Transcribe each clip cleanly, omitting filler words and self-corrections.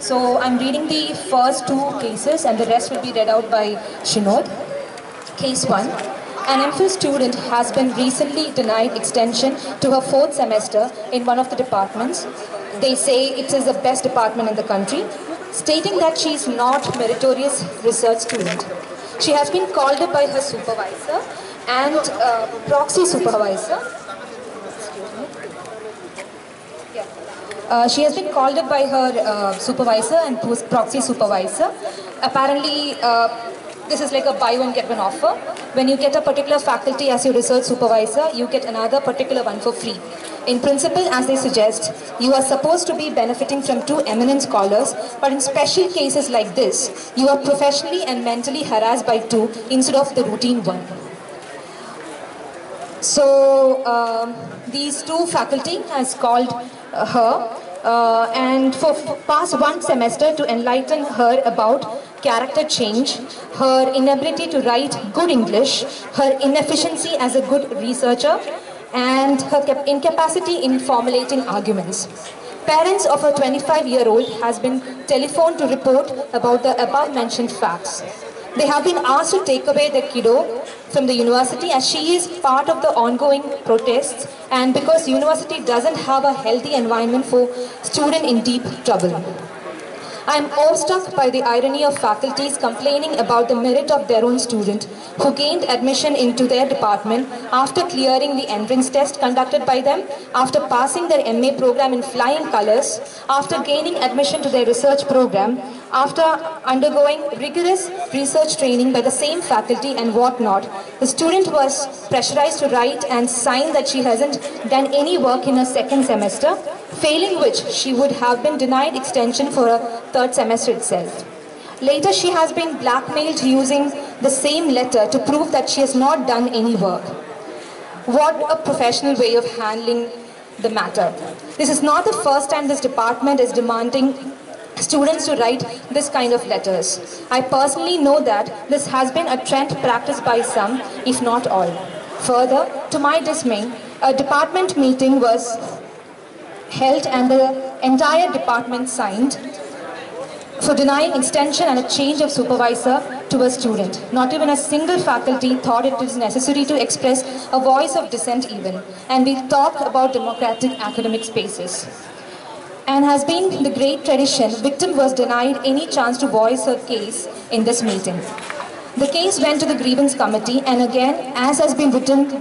So I'm reading the first two cases and the rest will be read out by Shinod. Case 1. An MPhil student has been recently denied extension to her 4th semester in one of the departments. They say it is the best department in the country, stating that she is not a meritorious research student. She has been called up by her supervisor and proxy supervisor. She has been called up by her supervisor and proxy supervisor. Apparently, this is like a buy one get one offer. When you get a particular faculty as your research supervisor, you get another particular one for free. In principle, as they suggest, you are supposed to be benefiting from two eminent scholars, but in special cases like this, you are professionally and mentally harassed by two instead of the routine one. So these two faculty has called her and for past one semester to enlighten her about character change, her inability to write good English, her inefficiency as a good researcher, and her incapacity in formulating arguments. Parents of a 25-year-old has been telephoned to report about the above-mentioned facts. They have been asked to take away their kiddo from the university as she is part of the ongoing protests and because university doesn't have a healthy environment for students in deep trouble. I am awestruck by the irony of faculties complaining about the merit of their own student who gained admission into their department after clearing the entrance test conducted by them, after passing their MA program in flying colors, after gaining admission to their research program, after undergoing rigorous research training by the same faculty and whatnot. The student was pressurized to write and sign that she hasn't done any work in her 2nd semester, failing which she would have been denied extension for her 3rd semester itself. Later, she has been blackmailed using the same letter to prove that she has not done any work. What a professional way of handling the matter. This is not the first time this department is demanding students to write this kind of letters. I personally know that this has been a trend practiced by some, if not all. Further, to my dismay, a department meeting was held and the entire department signed for denying extension and a change of supervisor to a student. Not even a single faculty thought it is necessary to express a voice of dissent even. And we talk about democratic academic spaces. And has been the great tradition, victim was denied any chance to voice her case in this meeting. The case went to the grievance committee and again, as has been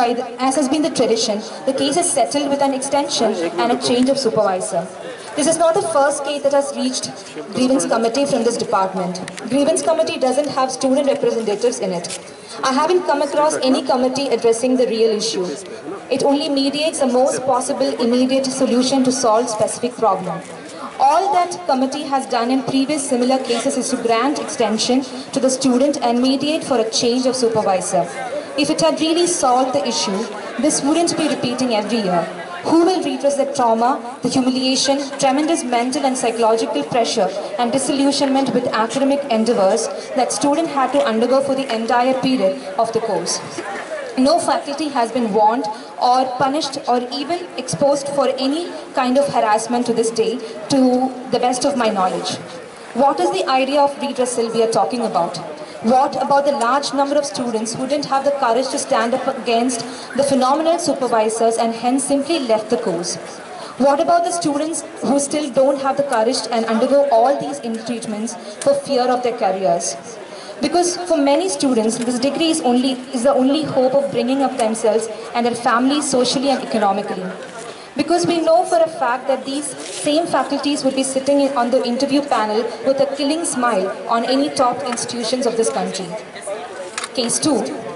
the tradition, the case is settled with an extension and a change of supervisor. This is not the first case that has reached grievance committee from this department. Grievance committee doesn't have student representatives in it. I haven't come across any committee addressing the real issue. It only mediates the most possible immediate solution to solve specific problem. All that committee has done in previous similar cases is to grant extension to the student and mediate for a change of supervisor. If it had really solved the issue, this wouldn't be repeating every year. Who will redress the trauma, the humiliation, tremendous mental and psychological pressure and disillusionment with academic endeavors that student had to undergo for the entire period of the course? No faculty has been warned or punished or even exposed for any kind of harassment to this day, to the best of my knowledge. What is the idea of redressal we are talking about? What about the large number of students who didn't have the courage to stand up against the phenomenal supervisors and hence simply left the course? What about the students who still don't have the courage and undergo all these ill-treatments for fear of their careers? Because for many students, this degree is the only hope of bringing up themselves and their families socially and economically. Because we know for a fact that these same faculties would be sitting on the interview panel with a killing smile on any top institutions of this country. Case 2.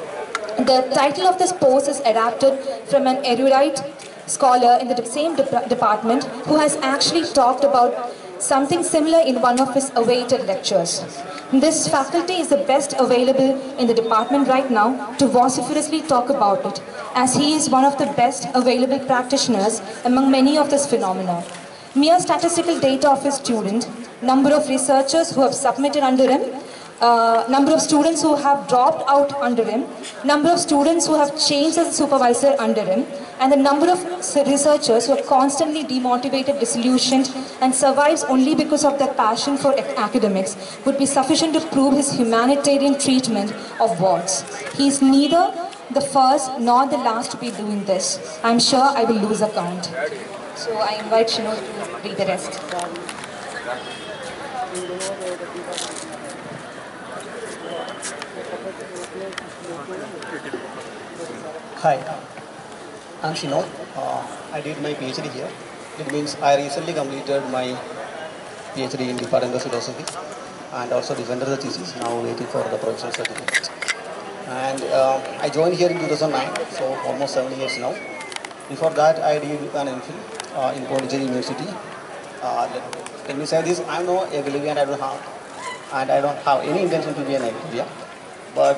The title of this post is adapted from an erudite scholar in the same department who has actually talked about something similar in one of his awaited lectures. This faculty is the best available in the department right now to vociferously talk about it, as he is one of the best available practitioners among many of this phenomena. Mere statistical data of his student, number of researchers who have submitted under him, number of students who have dropped out under him, number of students who have changed as a supervisor under him, and the number of researchers who are constantly demotivated, disillusioned, and survives only because of their passion for academics would be sufficient to prove his humanitarian treatment of wards. He is neither the first nor the last to be doing this. I'm sure I will lose a count. So I invite Shino to read the rest. Hi, I'm Shino. I did my PhD here. It means I recently completed my PhD in Department of Philosophy and also defended the thesis, now waiting for the professional certificate. And I joined here in 2009, so almost 7 years now. Before that, I did an MPhil in Pondicherry University. Let me say this, I'm no Egalivian, I don't have any intention to be an Egalivian. But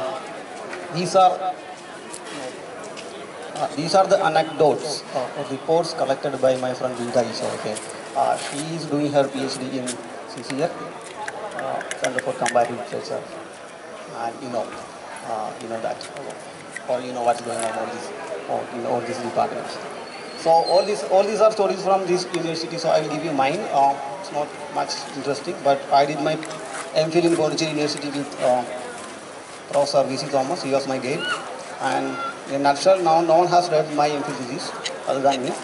these are the anecdotes or reports collected by my friend Vinta Isha. Okay, she is doing her PhD in CCR, Center for Comparative Literature, and you know that, or you know what's going on in all these departments. So all these are stories from this university. So I will give you mine. It's not much interesting, but I did my MPhil in Pondicherry University with Professor V.C. Thomas. He was my guide, and in a nutshell, now no one has read my MPhil thesis other than me.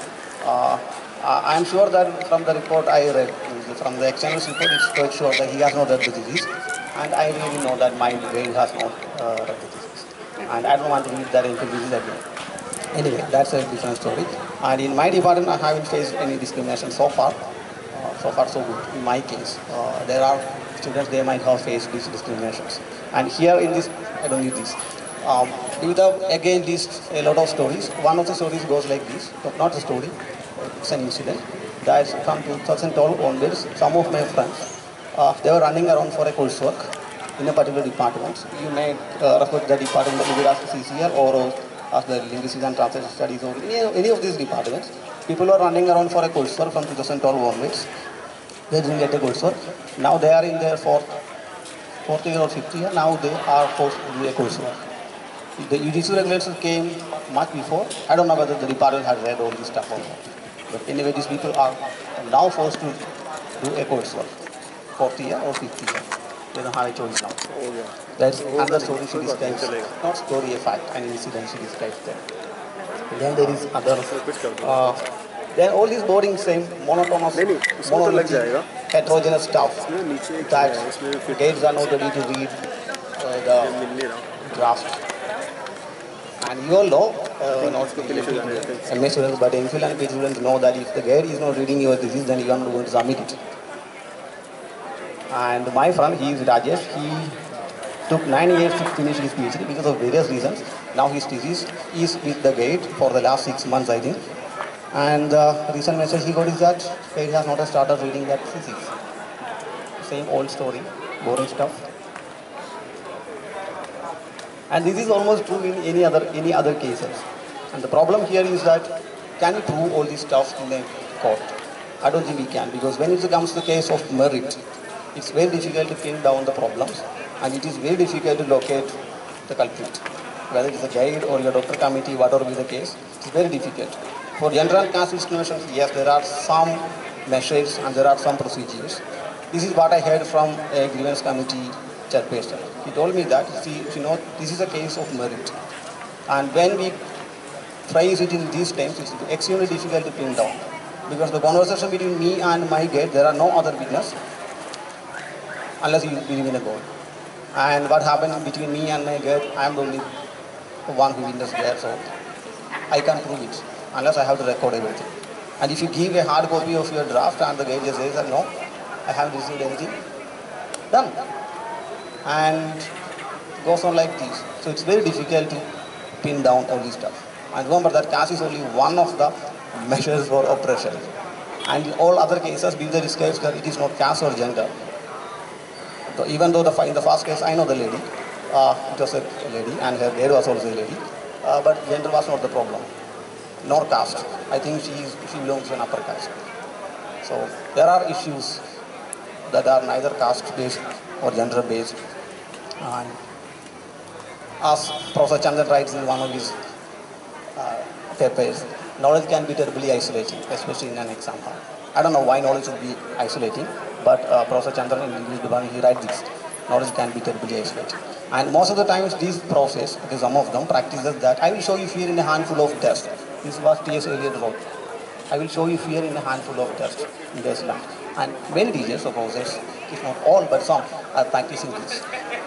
I am sure that from the report I read, from the external's report, it's quite sure that he has not read the thesis, and I really know that my guide has not read the thesis, and I don't want to read that MPhil thesis again. Anyway, that's a different story. And in my department, I haven't faced any discrimination so far. So far, so good. In my case, there are students, they might have faced these discriminations. And here in this, I don't need this. Again, a lot of stories. One of the stories goes like this, not a story, it's an incident. That's from 2012 onwards, some of my friends, they were running around for a coursework in a particular department. You may refer to the department either as CCR or as the Linguistics and Translation Studies or any of these departments. People were running around for a coursework from 2012 onwards. They didn't get a coursework. Now they are in their fourth year or fifth year. Now they are forced to do a coursework. The UGC regulations came much before. I don't know whether the department has read all this stuff or not. But anyway, these people are now forced to do a coursework, fourth year or fifth year. They don't have a choice now. That's another story she describes. Not story, a fact, an incident she describes there. Then there is other. Then all these boring, same monotonous, heterogeneous stuff that kids are not ready to read the draft. And you all know, not MA students, but MPhil and PhD students know that if the guide is not reading your thesis, then you are not going to submit it. And my friend, he is Rajesh, he took 9 years to finish his PhD because of various reasons. Now his thesis is with the guide for the last 6 months, I think. And the recent message he got is that guide has not started reading that thesis. Same old story, boring stuff. And this is almost true in any other cases. And the problem here is that, can we prove all this stuff in a court? I don't think we can, because when it comes to the case of merit, it's very difficult to pin down the problems, and it is very difficult to locate the culprit. Whether it's a guide or your doctor committee, whatever be the case, it's very difficult. For general caste discrimination, yes, there are some measures and there are some procedures. This is what I heard from a grievance committee chairperson. He told me that, see, this is a case of merit. And when we phrase it in these terms, it's extremely difficult to pin down. Because the conversation between me and my guide, there are no other witness, unless you believe in a God. And what happened between me and my guide, I am the only one who witnessed there, so I can't prove it, unless I have to record everything. And if you give a hard copy of your draft and the guide just says that, no, I haven't received anything, done. And it goes on like this. So it's very difficult to pin down all this stuff. And remember that caste is only one of the measures for oppression. And in all other cases, be the describes that it is not caste or gender. So even though in the first case, I know the lady, it was a lady, and her guide was also a lady, but gender was not the problem, nor caste. I think she belongs to an upper caste. So there are issues that are neither caste-based or gender-based. And as Professor Chandran writes in one of his papers, knowledge can be terribly isolating, especially in an exam hall. I don't know why knowledge should be isolating, but Professor Chandran in English department, he writes this. Knowledge can be terribly isolating. And most of the times these professors, okay, some of them practices that I will show you fear in a handful of dust. This is what T.S. Eliot wrote. I will show you fear in a handful of dust in this land. And many teachers, or professors, if not all, but some, are practicing this.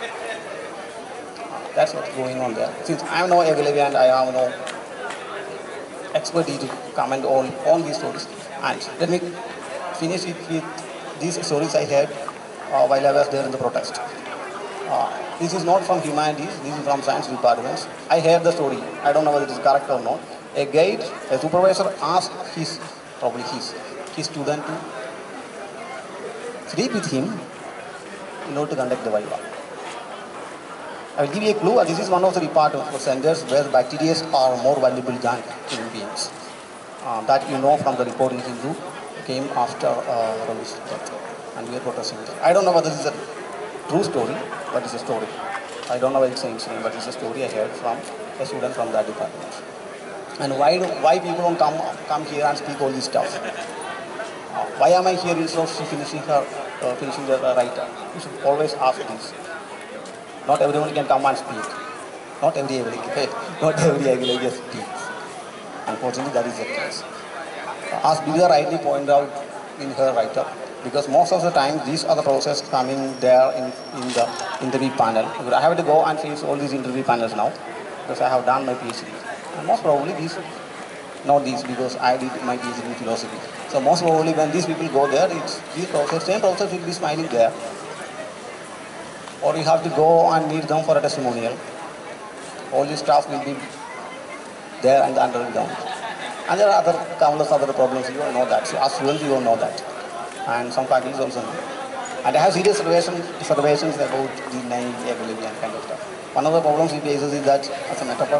That's what's going on there. Since I am no available and I have no expertise to comment on these stories. And let me finish it with these stories I heard while I was there in the protest. This is not from humanities, this is from science departments. I heard the story. I don't know whether it is correct or not. A guide, a supervisor asked his student to sleep with him in order to conduct the viva. I will give you a clue. This is one of the departments or centers where bacteria are more valuable than human beings. That you know from the report in Hindu came after Ravi's death. And we are protesting. I don't know whether this is a true story, but it's a story. I don't know whether it's an incident, but it's a story I heard from a student from that department. And why people don't come here and speak all this stuff? Why am I here instead of finishing the writer? You should always ask this. Not everyone can come and speak. Not every village speaks. Unfortunately, that is the case. As Bidya rightly pointed out in her write-up, because most of the time these are the processes coming there in the interview panel. I have to go and face all these interview panels now because I have done my PhD. And most probably not these because I did my PhD in philosophy. So most probably when these people go there, it's these professors, same professors will be smiling there. Or you have to go and meet them for a testimonial. All the staff will be there and underground. And there are countless other problems, you all know that. So as students, you all know that. And some faculties also know. And I have serious reservations about the naive, and kind of stuff. One of the problems we face is that, as a metaphor,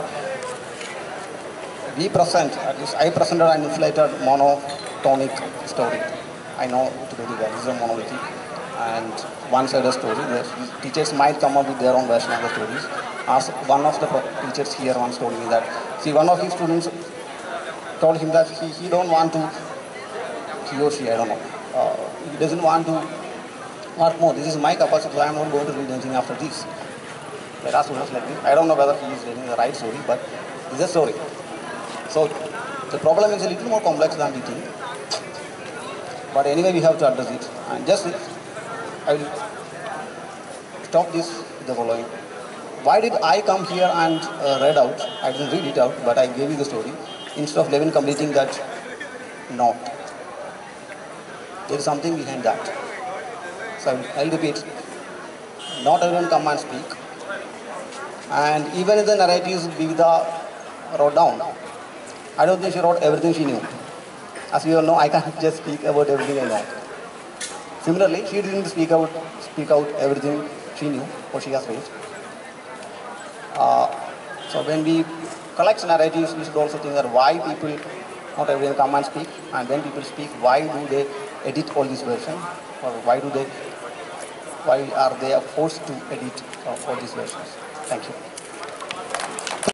at least I presented an inflated monotonic story. I know it very well. This is a monolithic and one-sided story. The teachers might come up with their own version of the stories. As one of the teachers here once told me that, one of his students told him that he don't want to, he or she, I don't know, he doesn't want to work more. This is my capacity, I am not going to read anything after this. There are students like this. I don't know whether he is reading the right story, but it's a story. So the problem is a little more complex than we think. But anyway, we have to address it. And just, I will stop this with the following. Why did I come here and read out? I didn't read it out, but I gave you the story. Instead of Levin completing that note. There is something behind that. So I'll repeat. Not everyone come and speak. And even if the narratives Bivida wrote down, I don't think she wrote everything she knew. As we all know, I can't just speak about everything I know. Similarly, she didn't speak out everything she knew or she has faced. So when we collect narratives, we should also think that why people, not everyone come and speak, and when people speak, why do they edit all these versions, or why are they forced to edit all these versions? Thank you.